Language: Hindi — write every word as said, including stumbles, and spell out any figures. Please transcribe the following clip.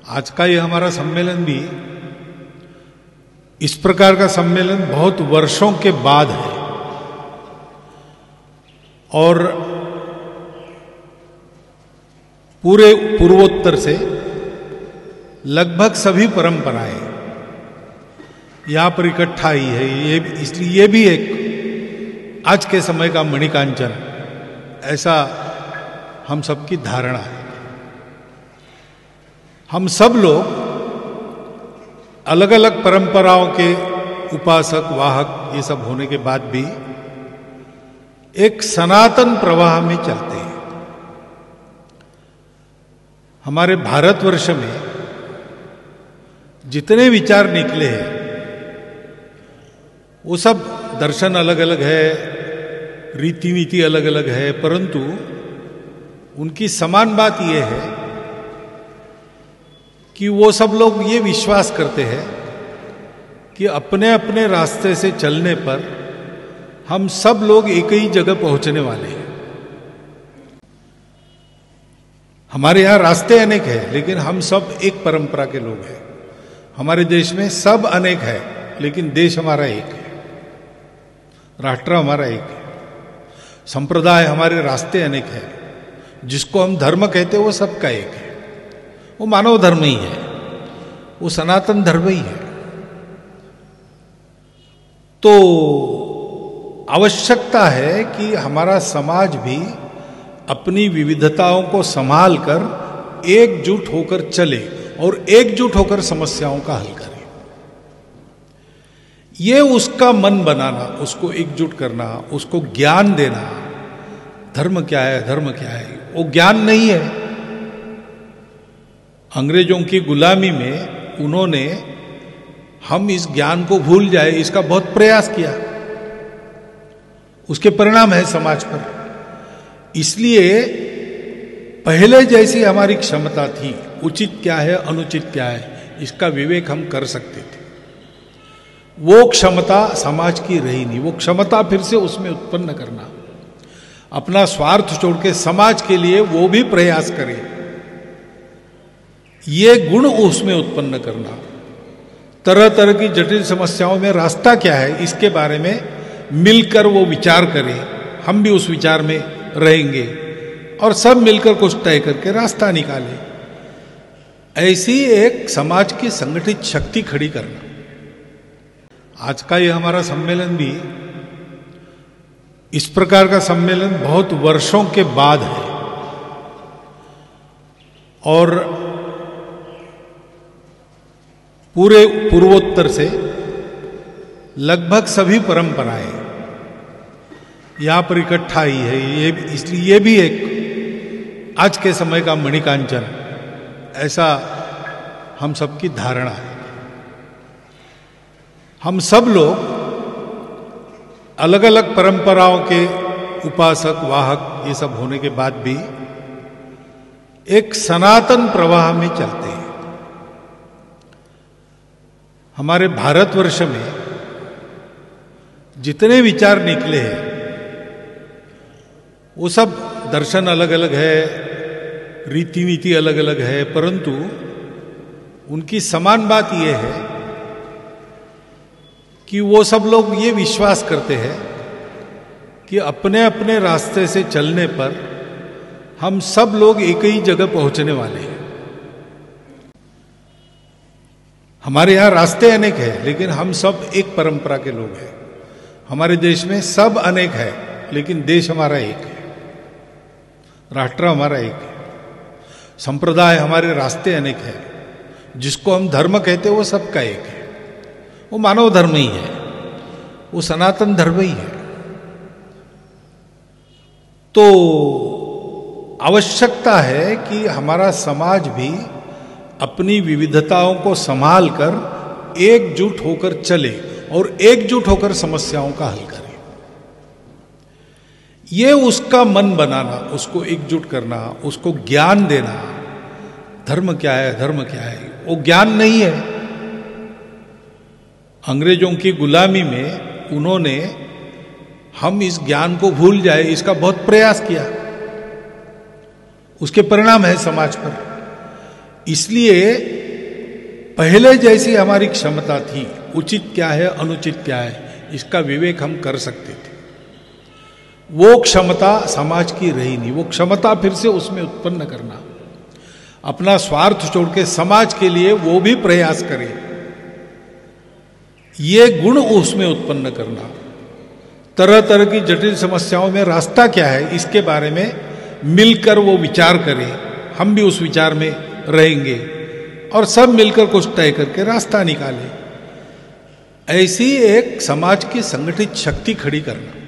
आज का ये हमारा सम्मेलन भी इस प्रकार का सम्मेलन बहुत वर्षों के बाद है और पूरे पूर्वोत्तर से लगभग सभी परंपराएं यहां पर इकट्ठा ही है। ये इसलिए ये भी एक आज के समय का मणिकांचन ऐसा हम सबकी धारणा है। हम सब लोग अलग अलग परंपराओं के उपासक वाहक ये सब होने के बाद भी एक सनातन प्रवाह में चलते हैं। हमारे भारतवर्ष में जितने विचार निकले हैं वो सब दर्शन अलग अलग है, रीति नीति अलग अलग है, परंतु उनकी समान बात यह है कि वो सब लोग ये विश्वास करते हैं कि अपने अपने रास्ते से चलने पर हम सब लोग एक ही जगह पहुंचने वाले हैं। हमारे यहां रास्ते अनेक हैं, लेकिन हम सब एक परंपरा के लोग हैं। हमारे देश में सब अनेक है, लेकिन देश हमारा एक है, राष्ट्र हमारा एक है, संप्रदाय हमारे रास्ते अनेक है। जिसको हम धर्म कहते हैं वो सबका एक है, वो मानव धर्म ही है, वो सनातन धर्म ही है। तो आवश्यकता है कि हमारा समाज भी अपनी विविधताओं को संभाल कर एकजुट होकर चले और एकजुट होकर समस्याओं का हल करे। ये उसका मन बनाना, उसको एकजुट करना, उसको ज्ञान देना। धर्म क्या है, धर्म क्या है, वो ज्ञान नहीं है। अंग्रेजों की गुलामी में उन्होंने हम इस ज्ञान को भूल जाए इसका बहुत प्रयास किया। उसके परिणाम है समाज पर। इसलिए पहले जैसी हमारी क्षमता थी, उचित क्या है अनुचित क्या है इसका विवेक हम कर सकते थे, वो क्षमता समाज की रही नहीं। वो क्षमता फिर से उसमें उत्पन्न करना, अपना स्वार्थ छोड़ के समाज के लिए वो भी प्रयास करे, ये गुण उसमें उत्पन्न करना। तरह तरह की जटिल समस्याओं में रास्ता क्या है इसके बारे में मिलकर वो विचार करें। हम भी उस विचार में रहेंगे और सब मिलकर कुछ तय करके रास्ता निकालें। ऐसी एक समाज की संगठित शक्ति खड़ी करना। आज का ये हमारा सम्मेलन भी इस प्रकार का सम्मेलन बहुत वर्षों के बाद है और पूरे पूर्वोत्तर से लगभग सभी परंपराएं यहां पर इकट्ठा ही है। ये इसलिए ये भी एक आज के समय का मणिकांचन ऐसा हम सबकी धारणा है। हम सब लोग अलग अलग परंपराओं के उपासक वाहक ये सब होने के बाद भी एक सनातन प्रवाह में चलते हैं। हमारे भारतवर्ष में जितने विचार निकले हैं वो सब दर्शन अलग अलग है, रीति नीति अलग अलग है, परंतु उनकी समान बात यह है कि वो सब लोग ये विश्वास करते हैं कि अपने अपने रास्ते से चलने पर हम सब लोग एक ही जगह पहुंचने वाले हैं। हमारे यहां रास्ते अनेक हैं, लेकिन हम सब एक परंपरा के लोग हैं। हमारे देश में सब अनेक है, लेकिन देश हमारा एक है, राष्ट्र हमारा एक है, संप्रदाय हमारे रास्ते अनेक है। जिसको हम धर्म कहते हैं वो सबका एक है, वो मानव धर्म ही है, वो सनातन धर्म ही है। तो आवश्यकता है कि हमारा समाज भी अपनी विविधताओं को संभाल कर एकजुट होकर चले और एकजुट होकर समस्याओं का हल करे। ये उसका मन बनाना, उसको एकजुट करना, उसको ज्ञान देना। धर्म क्या है, धर्म क्या है, वो ज्ञान नहीं है। अंग्रेजों की गुलामी में उन्होंने हम इस ज्ञान को भूल जाए इसका बहुत प्रयास किया। उसके परिणाम है समाज पर। इसलिए पहले जैसी हमारी क्षमता थी, उचित क्या है अनुचित क्या है इसका विवेक हम कर सकते थे, वो क्षमता समाज की रही नहीं। वो क्षमता फिर से उसमें उत्पन्न करना, अपना स्वार्थ छोड़ के समाज के लिए वो भी प्रयास करे, ये गुण उसमें उत्पन्न करना, तरह तरह की जटिल समस्याओं में रास्ता क्या है इसके बारे में मिलकर वो विचार करें, हम भी उस विचार में रहेंगे और सब मिलकर कुछ तय करके रास्ता निकालें। ऐसी एक समाज की संगठित शक्ति खड़ी करना।